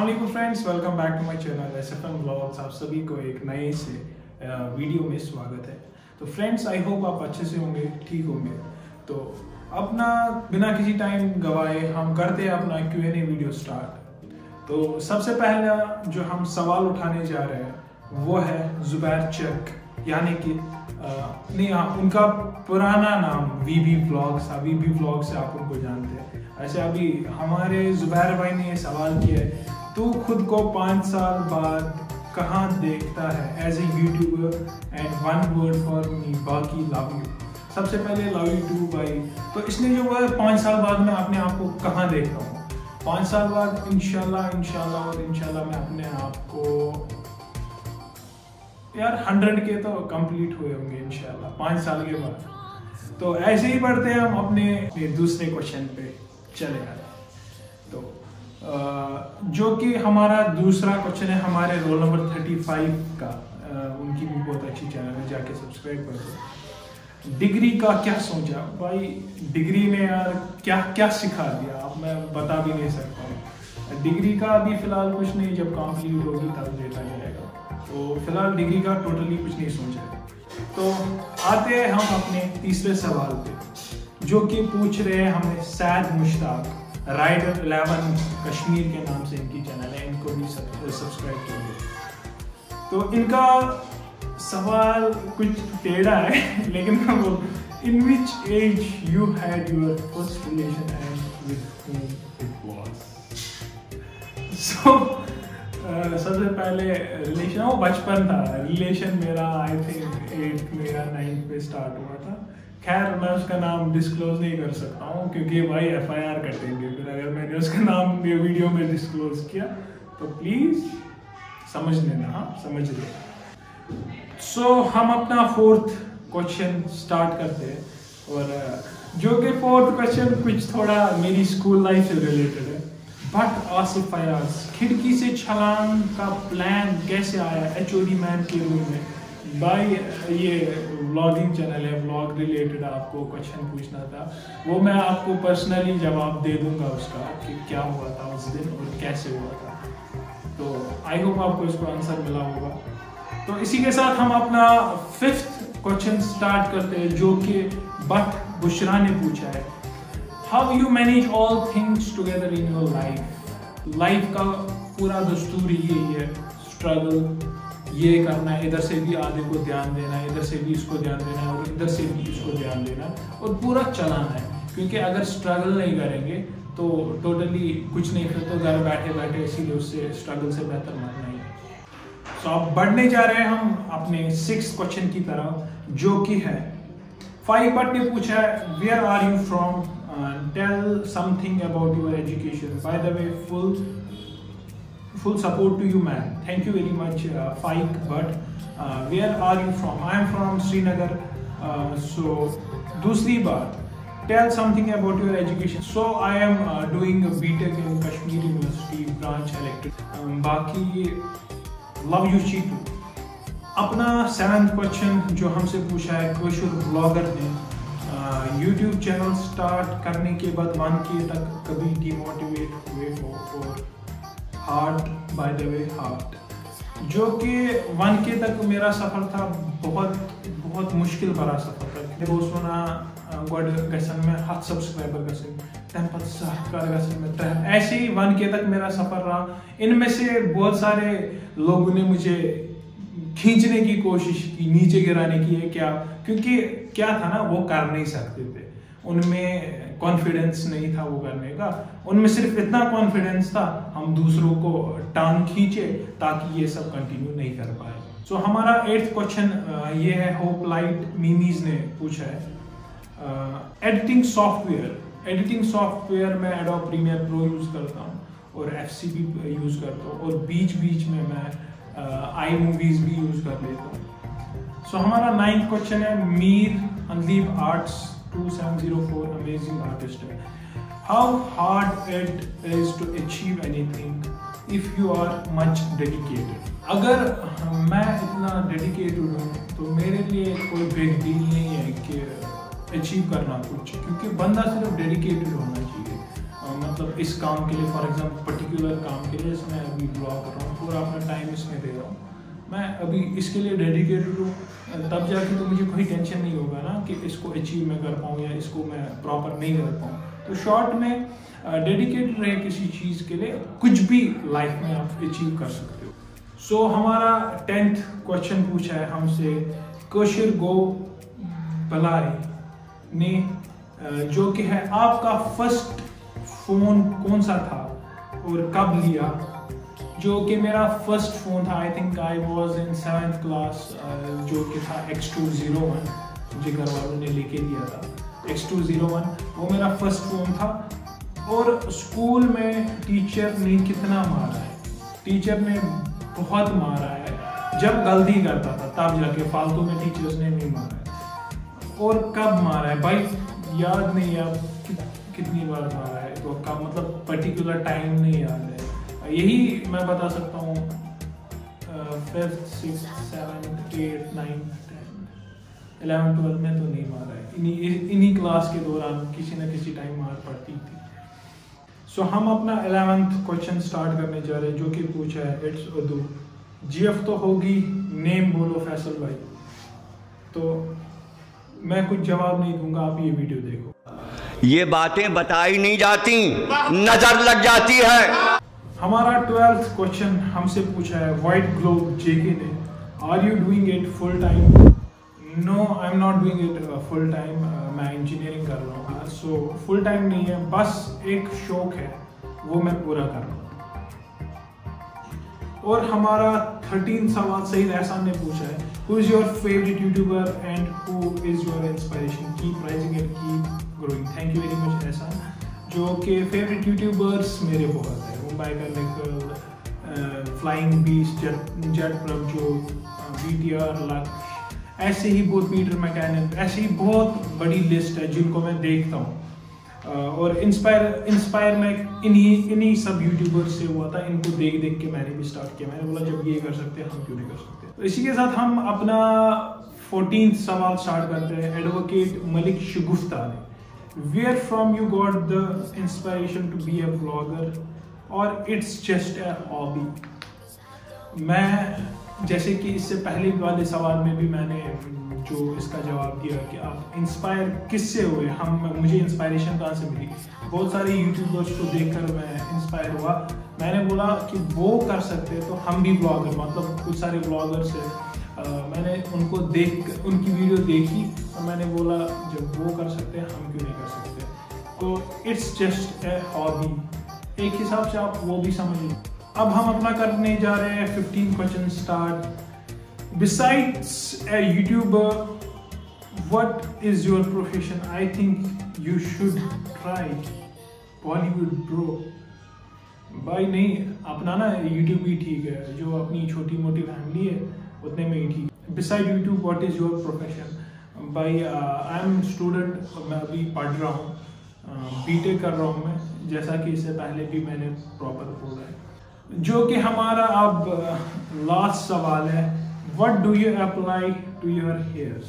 अस्सलाम वालेकुम friends, welcome back to my channel SFM vlogs. आप सभी को एक नए से वीडियो में स्वागत है। तो फ्रेंड्स, आई होप आप अच्छे से होंगे, ठीक होंगे। तो अपना बिना किसी टाइम गवाए हम करते हैं अपना Q&A वीडियो स्टार्ट। तो सबसे पहला जो हम सवाल उठाने जा रहे हैं वो है जुबैर चक, यानी कि उनका पुराना नाम VB व्लॉग्स था। VB व्लॉग्स से आप उनको जानते हैं। ऐसे अभी हमारे जुबैर भाई ने ये सवाल किया है, तू खुद को 5 साल बाद कहाँ देखता है as a YouTuber and one word for me, बाकी लव यू। सबसे पहले लव यू टू भाई। तो इसने जो है 5 साल बाद मैं अपने आप को कहाँ देखता हूँ, 5 साल बाद इंशाल्लाह मैं अपने आप को यार 100 के तो कंप्लीट हुए होंगे इंशाल्लाह 5 साल के बाद। तो ऐसे ही बढ़ते हैं हम अपने दूसरे क्वेश्चन पे चले आ रहे। तो जो कि हमारा दूसरा क्वेश्चन है हमारे रोल नंबर 35 का। उनकी भी बहुत अच्छी चैनल है, जाके सब्सक्राइब कर दो। डिग्री का क्या सोचा भाई? डिग्री ने यार क्या क्या सिखा दिया, अब मैं बता भी नहीं सकता हूँ। डिग्री का अभी फिलहाल कुछ नहीं, जब कंप्लीट होगी तब देखा जाएगा। तो फिलहाल डिग्री का टोटली कुछ नहीं सोचा है। तो आते हैं हम अपने तीसरे सवाल पे, जो कि पूछ रहे हैं हमें सैद मुश्ताक, राइडर 11 कश्मीर के नाम से इनकी चैनल है, इनको भी सब्सक्राइब कीजिए। तो इनका सवाल कुछ टेढ़ा है, लेकिन मैं बोल, in which age you had your first relation and with whom it was? So सबसे पहले रिलेशन वो बचपन था। रिलेशन मेरा आई थिंक 8 या 9 पे स्टार्ट हुआ था। खैर मैं उसका नाम डिस्क्लोज नहीं कर सकता हूँ, क्योंकि भाई FIR कटेंगे फिर अगर मैंने उसका नाम वीडियो में डिस्क्लोज किया। तो प्लीज समझ लेना, हाँ समझ लेना। सो हम अपना 4th क्वेश्चन स्टार्ट करते हैं, और जो कि 4th क्वेश्चन कुछ थोड़ा मेरी स्कूल लाइफ से रिलेटेड है। बट आसिफ फयाज, खिड़की से छलांग का प्लान कैसे आया HOD मैन के रूम में? भाई ये व्लॉगिंग चैनल है, व्लॉग रिलेटेड आपको क्वेश्चन पूछना था, वो मैं आपको पर्सनली जवाब दे दूंगा उसका कि क्या हुआ था उस दिन और कैसे हुआ था। तो आई होप आपको इसको आंसर मिला होगा। तो इसी के साथ हम अपना 5th क्वेश्चन स्टार्ट करते हैं, जो कि बट बुशरा ने पूछा है, how you manage all things together in your life? Life का पूरा दस्तूर यही है, स्ट्रगल ये करना है, इधर से भी आधे को ध्यान देना है, इधर से भी इसको ध्यान देना है, और इधर से भी इसको ध्यान देना है, और पूरा चलाना है। क्योंकि अगर स्ट्रगल नहीं करेंगे तो टोटली कुछ नहीं, फिर तो घर बैठे बैठे इसीलिए उससे स्ट्रगल से बेहतर मरना ही है। तो अब बढ़ने जा रहे हैं हम अपने 6th क्वेश्चन की तरफ, जो कि है 5 बट ने पूछा है, where are you from, tell something about your education. By the way full support to you man, thank you very much 5 but where are you from? I am from Srinagar. So दूसरी बात, tell something about your education. So I am doing a BTech in Kashmir University branch electric. बाकी love you Chitu। अपना 7th question जो हमसे पूछा है Koshur blogger ने, YouTube channel start करने के बाद 1K तक कभी डिमोटिवेट हुए हो? और heart by the way heart, जो कि 1K तक मेरा सफ़र था, बहुत मुश्किल भरा सफ़र था। वो सुना गोड गसन में 7 सब्सक्राइबर गसन, तम पत सहकार गसन में, ऐसे ही 1K तक मेरा सफ़र रहा। इनमें से बहुत सारे लोगों ने मुझे खींचने की कोशिश की, नीचे गिराने की है क्या, क्योंकि क्या था ना, वो कर नहीं सकते थे, उनमें कॉन्फिडेंस नहीं था वो करने का। उनमें सिर्फ इतना कॉन्फिडेंस था, हम दूसरों को टांग खींचे ताकि ये सब कंटिन्यू नहीं कर पाए। सो हमारा 8th क्वेश्चन ये है, होप लाइट मीमीज ने पूछा है, एडिटिंग सॉफ्टवेयर में एडोब प्रीमियर प्रो यूज करता हूँ और FCP यूज करता हूँ, और बीच में मैं iMovies भी यूज कर लेता हूँ। सो हमारा 9th क्वेश्चन है, Mir Andleeb arts 2704 amazing artist है, how hard it is to achieve anything if you are much dedicated? अगर मैं इतना डेडिकेटेड हूँ तो मेरे लिए कोई बिग डील नहीं है कि अचीव करना कुछ, क्योंकि बंदा सिर्फ डेडिकेटेड होना चाहिए। मतलब इस काम के लिए, फॉर एग्जांपल पर्टिकुलर काम के लिए मैं अभी ब्लॉग कर रहा हूँ, पूरा अपना टाइम इसमें दे रहा हूँ, मैं अभी इसके लिए डेडिकेटेड हूँ, तब जाके तो मुझे कोई टेंशन नहीं होगा ना कि इसको अचीव मैं कर पाऊँ या इसको मैं प्रॉपर नहीं कर पाऊँ। तो शॉर्ट में डेडिकेटेड रहे किसी चीज़ के लिए, कुछ भी लाइफ में आप अचीव कर सकते हो। सो हमारा 10th क्वेश्चन पूछा है हमसे कशिर गो भलाई ने, जो कि है आपका फर्स्ट फ़ोन कौन सा था और कब लिया। जो कि मेरा फर्स्ट फ़ोन था, I think I was in 7th class, जो कि था X201, मुझे घर वालों ने लेके दिया था X201, वो मेरा फर्स्ट फ़ोन था। और स्कूल में टीचर ने कितना मारा है, टीचर ने बहुत मारा है, जब गलती करता था तब जाके, फालतू में टीचर्स ने नहीं मारा है। और कब मारा है भाई याद नहीं, अब कितनी बार मारा है, तो कब मतलब पर्टिकुलर टाइम नहीं याद है। यही मैं बता सकता हूँ 5th 6th 7th 8th 9th 10th 11th 12th में तो नहीं मारा है, इन्हीं क्लास के दौरान किसी न किसी टाइम मार पड़ती थी। सो हम अपना 11th क्वेश्चन स्टार्ट करने जा रहे हैं, जो कि पूछा है इट्स उर्दू। GF तो होगी, नेम बोलो फैसल भाई। तो मैं कुछ जवाब नहीं दूंगा, आप ये वीडियो देखो। ये बातें बताई नहीं जाती, नजर लग जाती है। हमारा 12th क्वेश्चन हमसे पूछा है व्हाइट ग्लोब JK ने, are you doing it full time. No, I am not doing it full time, मैं इंजीनियरिंग कर रहा हूँ, सो फुल टाइम नहीं है, बस एक शौक है वो मैं पूरा कर रहा हूँ। और हमारा 13 सवाल सईद एहसान ने पूछा है who is your favourite YouTuber and who is your inspiration, keep rising and keep growing. Thank you very much Ehsan. जो कि फेवरेट यूट्यूबर्स मेरे बहुत है, मुंबई का निकल, flying beast, jet Prabhjot, VTR Lakshya, ऐसे ही बहुत पीटर मैकेनिक, ऐसे ही बहुत बड़ी लिस्ट है जिनको मैं देखता हूँ। और इंस्पायर मैं इन्हीं सब यूट्यूबर्स से हुआ था, इनको देख देख के मैंने भी स्टार्ट किया। मैंने बोला जब ये कर सकते हैं हम क्यों नहीं कर सकते। तो इसी के साथ हम अपना 14th सवाल स्टार्ट करते हैं। एडवोकेट मलिक शगुफ्ता ने, where from you got the inspiration to be a blogger और इट्स जस्ट अ हॉबी। मैं जैसे कि इससे पहले वाले सवाल में भी मैंने जो इसका जवाब दिया कि आप इंस्पायर किससे हुए, मुझे इंस्पायरेशन कहाँ से मिली। बहुत सारे यूट्यूबर्स को देखकर मैं इंस्पायर हुआ, मैंने बोला कि वो कर सकते तो हम भी ब्लॉगर, मतलब कुछ सारे ब्लॉगर्स हैं, मैंने उनको देख उनकी वीडियो देखी और मैंने बोला जब वो कर सकते हैं हम क्यों नहीं कर सकते। तो इट्स जस्ट ए हॉबी, एक हिसाब से आप वो भी समझिए। अब हम अपना करने जा रहे हैं 15 question start. Besides a YouTuber, what is your profession? I think you should try Bollywood bro. भाई नहीं, अपना ना YouTube ही ठीक है, जो अपनी छोटी मोटी फैमिली है उतने में ही ठीक है। Besides YouTube, what is your profession? भाई I am student, मैं अभी पढ़ रहा हूँ, BTech कर रहा हूँ मैं, जैसा कि इससे पहले भी मैंने प्रॉपर बोला है। जो कि हमारा अब लास्ट सवाल है, What do you apply to your hairs?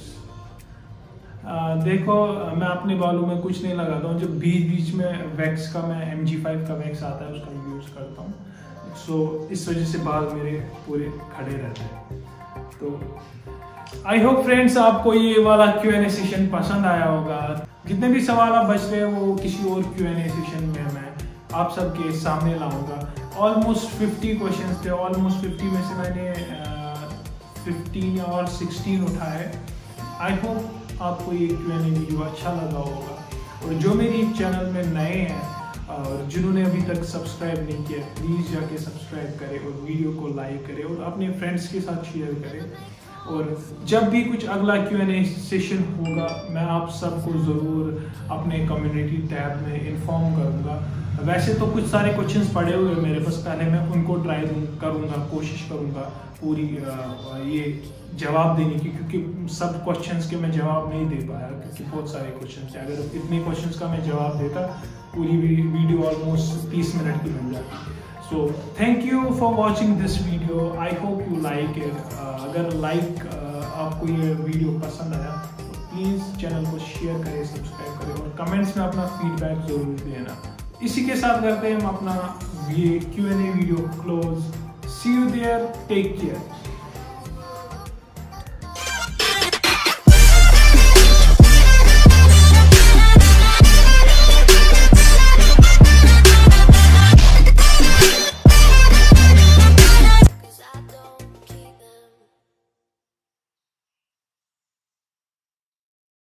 देखो मैं अपने बालों में कुछ नहीं लगाता हूँ, जब बीच में वैक्स का, मैं MG5 का वैक्स आता है उसका यूज़ करता हूँ। सो इस वजह से बाल मेरे पूरे खड़े रहते हैं। तो आई होप फ्रेंड्स आपको ये वाला Q&A सेशन पसंद आया होगा। जितने भी सवाल आप बच रहे हैं वो किसी और Q&A सेशन में मैं आप सबके सामने लाऊंगा। ऑलमोस्ट 50 क्वेश्चन थे, ऑलमोस्ट 50 में से मैंने 15 और 16 उठा है। आई होप आपको ये Q&A वीडियो अच्छा लगा होगा। और जो मेरी चैनल में नए हैं और जिन्होंने अभी तक सब्सक्राइब नहीं किया, प्लीज़ जाके सब्सक्राइब करें और वीडियो को लाइक करें और अपने फ्रेंड्स के साथ शेयर करें। और जब भी कुछ अगला Q&A सेशन होगा मैं आप सबको ज़रूर अपने कम्युनिटी टैब में इन्फॉर्म करूँगा। वैसे तो कुछ सारे क्वेश्चंस पड़े हुए हैं मेरे पास, पहले मैं उनको ट्राई करूँगा, कोशिश करूँगा पूरी ये जवाब देने की, क्योंकि सब क्वेश्चंस के मैं जवाब नहीं दे पाया क्योंकि बहुत सारे क्वेश्चन थे। अगर इतने क्वेश्चंस का मैं जवाब देता पूरी वीडियो ऑलमोस्ट 30 मिनट की बन जाती। So thank you for watching this video, I hope you like it. अगर आपको ये वीडियो पसंद आया तो प्लीज़ चैनल को शेयर करें, सब्सक्राइब करें और कमेंट्स में अपना फीडबैक ज़रूर देना। इसी के साथ करते हैं हम अपना Q&A video close. See you there, take care.